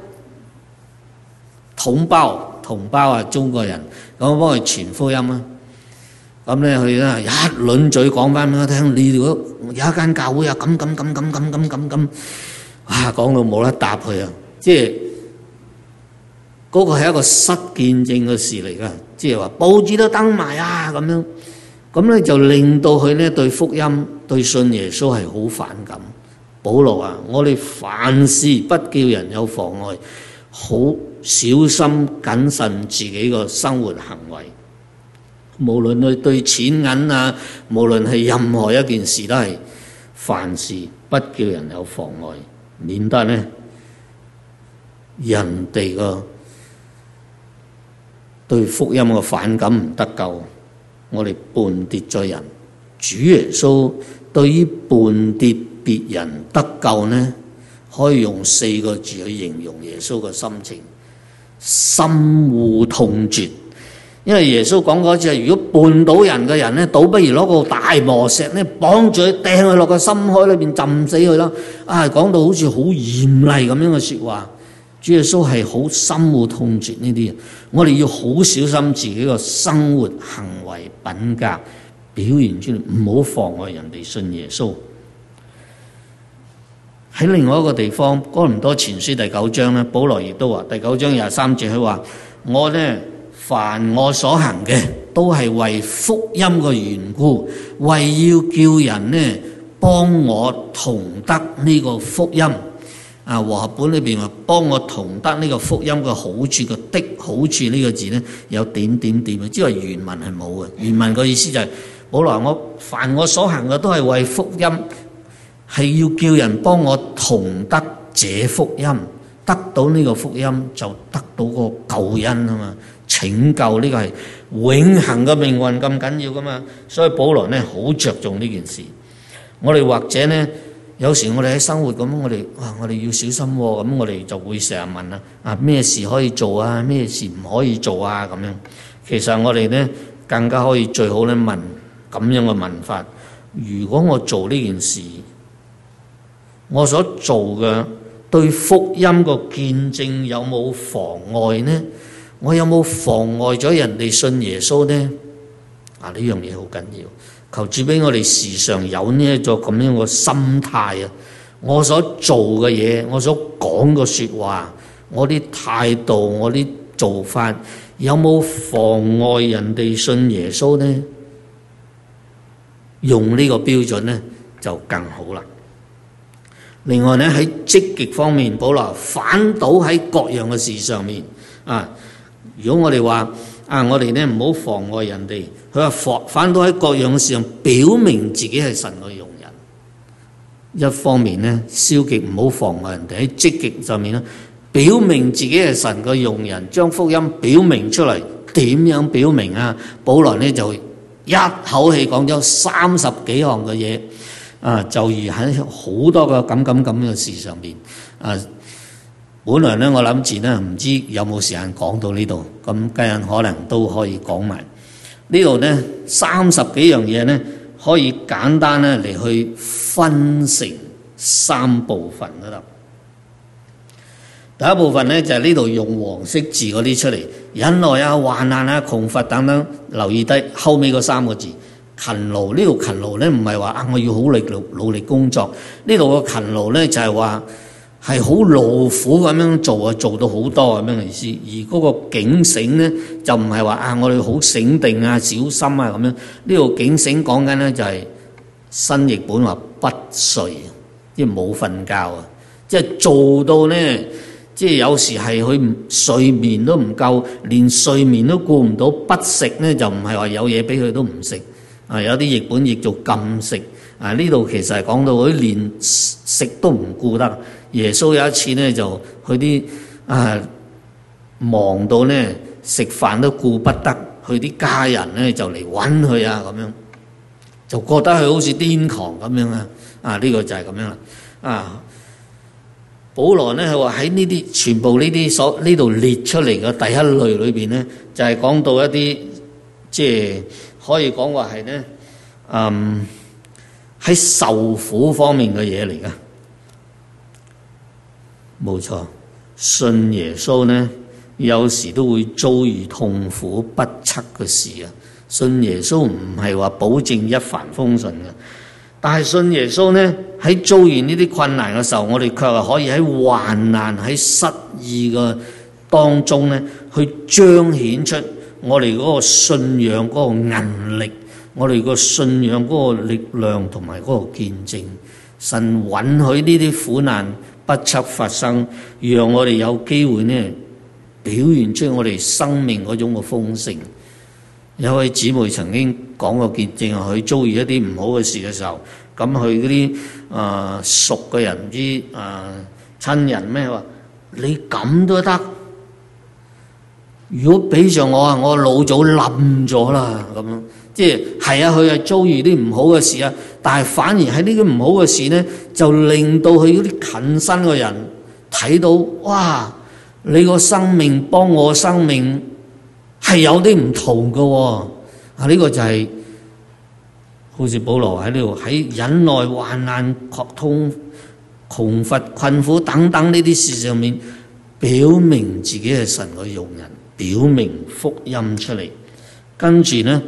同胞啊，中國人，咁我幫佢傳福音啊。咁呢，佢咧一輪嘴講翻俾我聽，你如果有一間教會啊，咁，哇，講到冇得答佢啊！即係嗰個係一個失見證嘅事嚟㗎，即係話報紙都登埋啊咁樣，咁咧就令到佢呢對福音、對信耶穌係好反感。保羅啊，我哋凡事不叫人有妨礙，好小心謹慎自己個生活行為，無論佢對錢銀啊，無論係任何一件事都係凡事不叫人有妨礙，免得呢人哋個對福音嘅反感唔得救，我哋絆跌咗人。主耶穌對於絆跌別人得救呢，可以用4個字去形容耶穌嘅心情：深惡痛絕。因為耶穌講嗰次，如果絆倒人嘅人呢，倒不如攞個大磨石呢綁住佢，掟佢落個深海裏邊浸死佢啦。講到好似好嚴厲咁樣嘅説話。主耶穌係好深惡痛絕呢啲，我哋要好小心自己個生活行為品格表現出嚟，唔好妨礙人哋信耶穌。喺另外一個地方，哥林多前書第9章咧，保羅亦都話，第9章23節佢話：我呢，凡我所行嘅，都係為福音嘅緣故，為要叫人呢幫我同得呢個福音。和合本裏邊話幫我同得呢個福音嘅好處，個的好處呢個字呢，有點點點嘅，即係原文係冇嘅。原文個意思就係保羅話：凡我所行嘅都係為福音，係要叫人幫我同得這福音，得到呢個福音就得到個救恩啊嘛，拯救呢個係永恆嘅命運咁緊要噶嘛，所以保羅呢好着重呢件事。我哋或者呢，有時我哋喺生活咁，我哋要小心喎，咁我哋就會成日問咩事可以做啊，咩事唔可以做啊咁樣。其實我哋呢更加可以最好咧問咁樣嘅問法：如果我做呢件事，我所做嘅對福音個見證有冇妨礙呢？我有冇妨礙咗人哋信耶穌呢？呢樣嘢好緊要。求主俾我哋時常有呢一種咁樣嘅心態啊！我所做嘅嘢，我所講嘅説話，我啲態度，我啲做法，有冇妨礙人哋信耶穌呢？用呢個標準呢，就更好啦。另外呢，喺積極方面，保羅反倒喺各樣嘅事上面啊！如果我哋話我哋呢唔好妨礙人哋，佢話反倒喺各樣嘅事上表明自己係神嘅用人。一方面呢，消極唔好妨礙人哋；喺積極上面呢，表明自己係神嘅用人，將福音表明出嚟。點樣表明啊？保羅呢就一口氣講咗30幾項嘅嘢就如喺好多個咁嘅事上邊本來呢，我諗住呢，唔知有冇時間講到呢度，咁今日可能都可以講埋呢度呢30幾樣嘢呢，可以簡單呢嚟去分成3部分嗰度。第一部分呢，就係呢度用黃色字嗰啲出嚟，忍耐啊、患難啊、窮乏等等，留意低後尾嗰3個字。勤勞，呢度勤勞呢唔係話我要好努力工作，呢度個勤勞呢就係話係好勞苦咁樣做啊，做到好多咁樣嘅意思。而嗰個警醒咧，就唔係話啊，我哋好醒定啊、小心啊咁樣。呢度警醒講緊咧就係新譯本話不睡，即係冇瞓覺啊，即係做到咧，即係有時係佢睡眠都唔夠，連睡眠都顧唔到。不食咧就唔係話有嘢俾佢都唔食啊，有啲譯本譯做禁食啊。呢度其實係講到佢連食都唔顧得。耶穌有一次咧就佢啲忙到咧食飯都顧不得，佢啲家人咧就嚟揾佢啊，咁樣就覺得佢好似癲狂咁樣啊！呢個就係咁樣啦啊！保羅咧佢話喺呢啲全部呢啲呢度列出嚟嘅第一類裏邊咧，就係講到一啲即係可以講話係咧喺受苦方面嘅嘢嚟㗎。冇錯，信耶穌呢，有時都會遭遇痛苦不測嘅事啊！信耶穌唔係話保證一帆風順嘅，但係信耶穌呢，喺遭遇呢啲困難嘅時候，我哋卻係可以喺患難、喺失意嘅當中呢，去彰顯出我哋嗰個信仰嗰個韌力，我哋個信仰嗰個力量同埋嗰個見證。神允許呢啲苦難不測發生，讓我哋有機會呢表現出我哋生命嗰種嘅豐盛。有位姊妹曾經講過見證，佢遭遇一啲唔好嘅事嘅時候，咁佢嗰啲熟嘅人啲親人咩話：你咁都得？如果俾上我啊，我老早冧咗啦咁樣。即係啊，佢係遭遇啲唔好嘅事啊，但係反而喺呢啲唔好嘅事呢，就令到佢嗰啲近身嘅人睇到，哇！你個生命幫我生命係有啲唔同嘅喎。啊，呢個就係好似保羅喺呢度喺忍耐、患難、痛、窮乏、困苦等等呢啲事上面，表明自己係神嘅用人，表明福音出嚟。跟住呢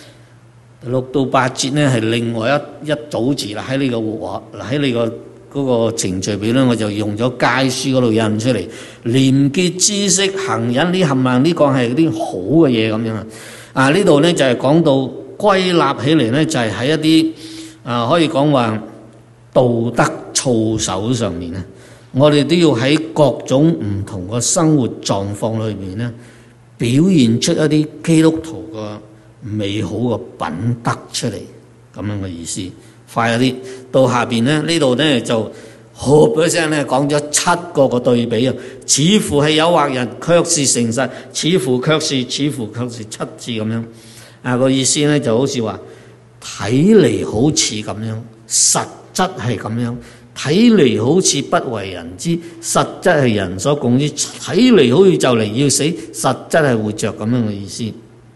，6到8節呢係另外一組字啦，喺呢個嗰個程序表咧，我就用咗楷書嗰度印出嚟，廉潔、知識、行忍呢冚唪唥呢個係啲好嘅嘢咁樣啊！呢度咧就係講到歸納起嚟咧，就係喺一啲可以講話道德操守上面咧，我哋都要喺各種唔同嘅生活狀況裏面咧，表現出一啲基督徒嘅美好嘅品德出嚟，咁樣嘅意思。快啲到下邊咧，呢度咧就噏一聲咧講咗7個嘅對比啊，似乎係誘惑人，卻是誠實；似乎卻是7字咁樣。個意思咧就好似話睇嚟好似咁樣，實質係咁樣；睇嚟好似不為人知，實質係人所共知；睇嚟好似就嚟要死，實質係活着咁樣嘅意思。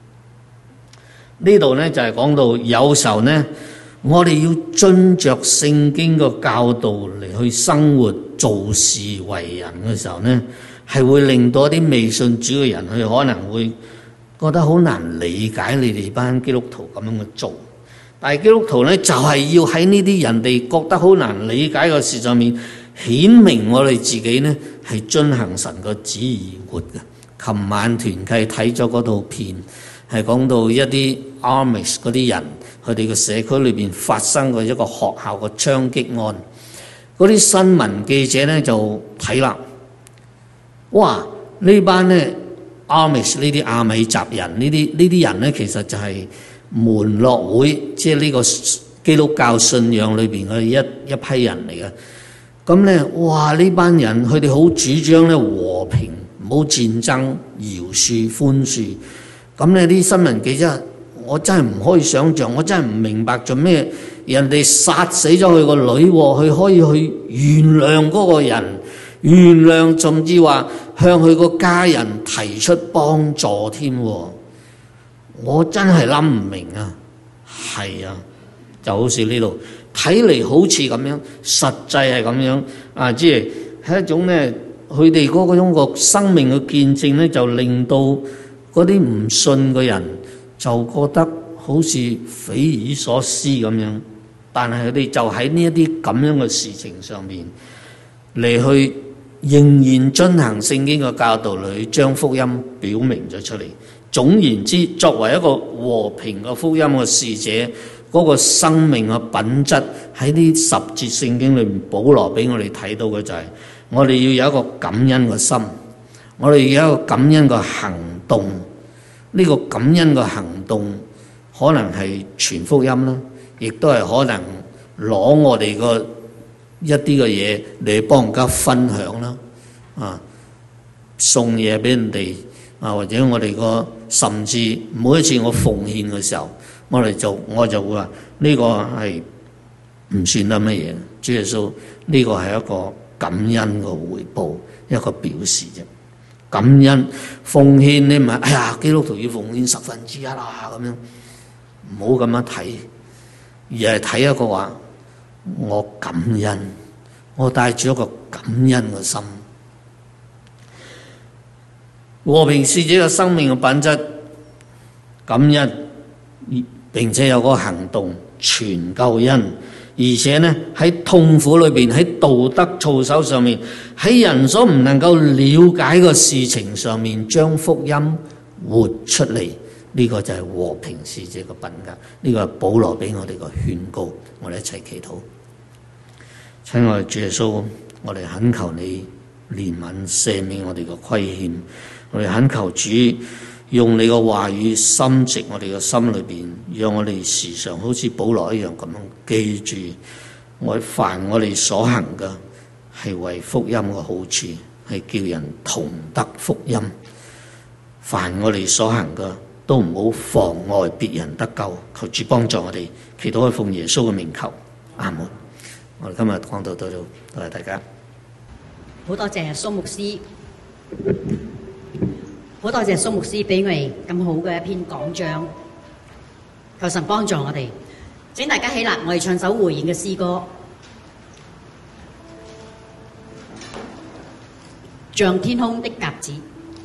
呢度咧就係講到有時候呢，我哋要遵着聖經嘅教導嚟去生活、做事、為人嘅時候呢，係會令到一啲未信主嘅人，佢可能會覺得好難理解你哋班基督徒咁樣嘅做。但係基督徒呢，就係要喺呢啲人哋覺得好難理解嘅事上面，顯明我哋自己呢係遵行神嘅旨意活嘅。琴晚團契睇咗嗰套片，係講到一啲 Amish 嗰啲人，佢哋嘅社區裏邊發生過一個學校嘅槍擊案。嗰啲新聞記者咧就睇啦，哇！呢班咧 Amish 呢啲亞美族人，呢啲人咧其實就係門諾會，即係呢個基督教信仰裏邊嘅一批人嚟嘅。咁咧，哇！呢班人佢哋好主張咧和平，唔好戰爭，饒恕寬恕。咁咧啲新聞記者，我真係唔可以想像，我真係唔明白做咩人哋殺死咗佢個女，佢可以去原諒嗰個人，原諒甚至話向佢個家人提出幫助添。我真係諗唔明啊！係啊，就好似呢度睇嚟好似咁樣，實際係咁樣啊！即係一種咧，佢哋嗰種個生命嘅見證咧，就令到嗰啲唔信嘅人就覺得好似匪夷所思咁樣，但係佢哋就喺呢一啲咁樣嘅事情上面， 嚟去仍然遵行聖經嘅教導，嚟去將福音表明咗出嚟。總言之，作為一個和平嘅福音嘅使者，嗰個生命嘅品質喺呢10節聖經裏面，保羅俾我哋睇到嘅就係，我哋要有一個感恩嘅心，我哋要有一個感恩嘅行動。呢個感恩嘅行動可能係傳福音啦，亦都係可能攞我哋個一啲嘅嘢嚟幫人家分享啦，送嘢俾人哋，或者我哋個甚至每一次我奉獻嘅時候，我就會話呢個係唔算得乜嘢，主耶穌呢個係一個感恩嘅回報，一個表示啫。感恩奉獻你唔係，哎呀基督徒要奉獻1/10啦咁樣，唔好咁樣睇，而係睇一個話我感恩，我帶住一個感恩嘅心。和平使者嘅生命嘅品質，感恩，並且有個行動傳救恩，而且呢喺痛苦裏邊，喺道德操守上面，喺人所唔能夠了解嘅事情上面，將福音活出嚟，呢個就係和平使者嘅品格。呢個係保羅俾我哋嘅勸告，我哋一齊祈禱。親愛的主耶穌，我哋懇求你憐憫赦免我哋嘅虧欠，我哋懇求主用你嘅話語深植我哋嘅心裏邊，讓我哋時常好似保羅一樣咁樣記住，凡我哋所行嘅係為福音嘅好處，係叫人同得福音。凡我哋所行嘅都唔好妨礙別人得救。求主幫助我哋，祈禱奉耶穌嘅名求，阿門。我哋今日講到呢度，多謝大家。 好多謝蘇牧師，好多謝蘇牧師俾我哋咁好嘅一篇講章。求神幫助我哋，請大家起立，我哋唱首回應嘅詩歌，像天空的鴿子。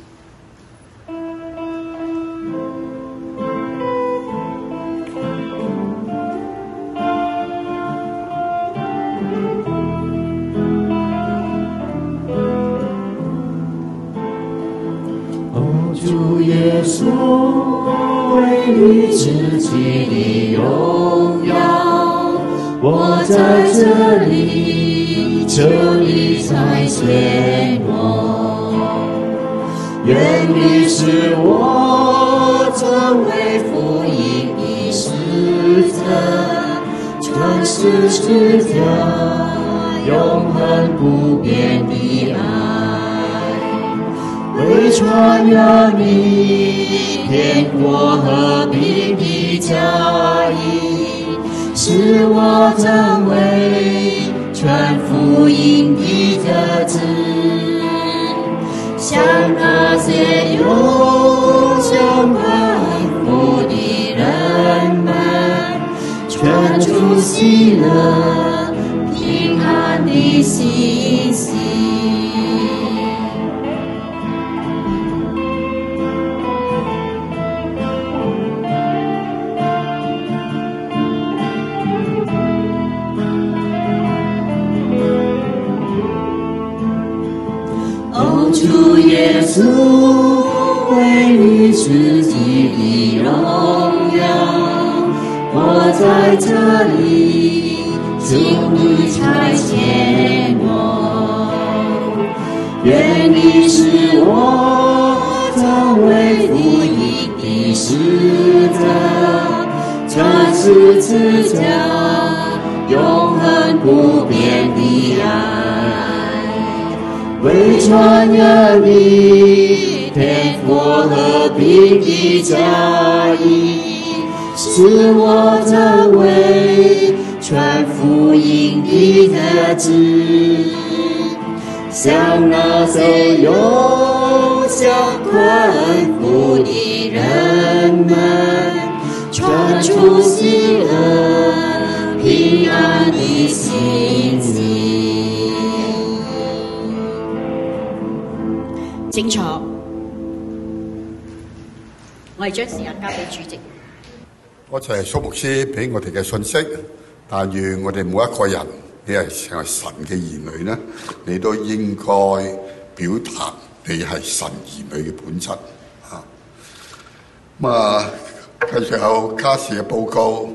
主耶稣，为你自己的荣耀，我在这里，求你差遣我，愿你使我成为福音的使者，传世之家，永恒不变的爱。为传扬你天国和平的家义，使我成为传福音的者子，向那些有相困苦的人们传出喜乐平安的信息。主耶稣，为你自己的荣耀，我在这里，请你差遣我，愿你使我成为福音的使者，传世之家，永恒不变的爱。为传扬你天国和平的家义，使我成为传福音的者子，向那些有相困苦的人们传出喜乐平安的信息。 清楚，我哋將時間交俾主席。 嗰就係蘇牧師俾我哋嘅信息，但願我哋每一個人你係成為神嘅兒女咧，你都應該表達你係神兒女嘅本質啊。咁啊，繼續有家事嘅報告。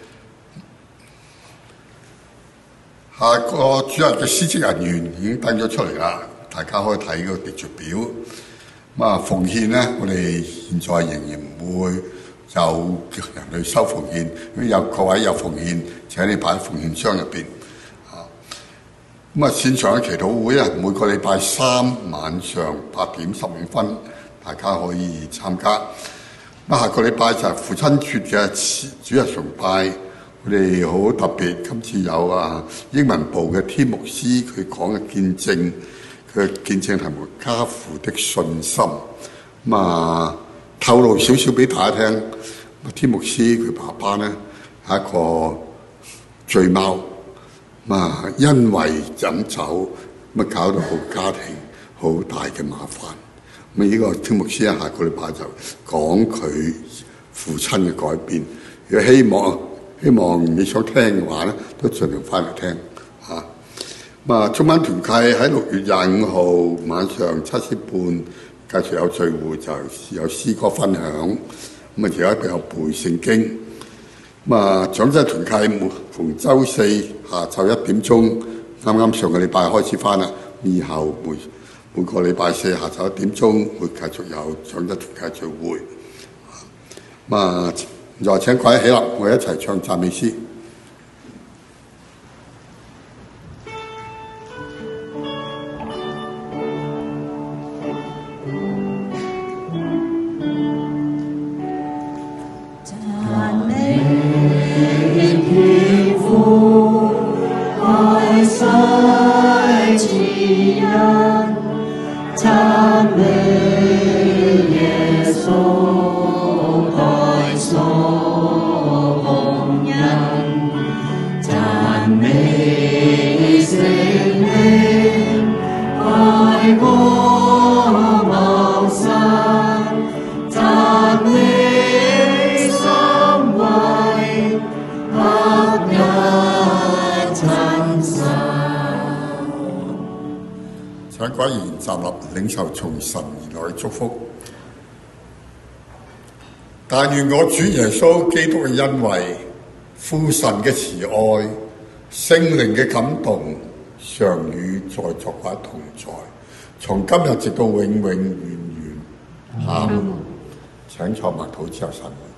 下個主日嘅司職人員已經登咗出嚟啦，大家可以睇個秩序表。咁啊，奉獻咧，我哋現在仍然唔會有人去收奉獻，有各位有奉獻，請你擺喺奉獻箱入邊。咁啊，線上嘅祈禱會啊，每個禮拜三晚上8:15，大家可以參加。咁下個禮拜就係父親節嘅主日崇拜。我哋好特別，今次有英文部嘅天牧師佢講嘅見證，佢嘅見證題目家父的信心。咁啊，透露少少俾大家聽，天牧師佢爸爸咧係一個醉貓，咁啊因為飲酒咁啊搞到好家庭好大嘅麻煩。咁呢個天牧師下個禮拜就講佢父親嘅改變，佢希望你想聽嘅話咧，都盡量翻嚟聽嚇。咁啊，中班團契喺6月25號晚上7時半繼續有聚會，就有詩歌分享。咁啊，而家有背聖經。咁啊，長者團契逢週四下晝1點鐘，啱上個禮拜開始翻啦。以後每個禮拜四下晝1點鐘會繼續有長者團契聚會。咁啊，現在請各位起立，我哋一齊唱讚美詩。 讚美天父愛世慈人，讚美耶穌愛所紅人，讚美聖靈愛我謀生，讚美三位合一真神。 請各位仍然站立，領受從神而來嘅祝福。但願我主耶穌基督嘅恩惠、父神嘅慈愛、聖靈嘅感動，常與在座各位同在，從今日直到永永遠遠。阿門。請坐埋禱之後神。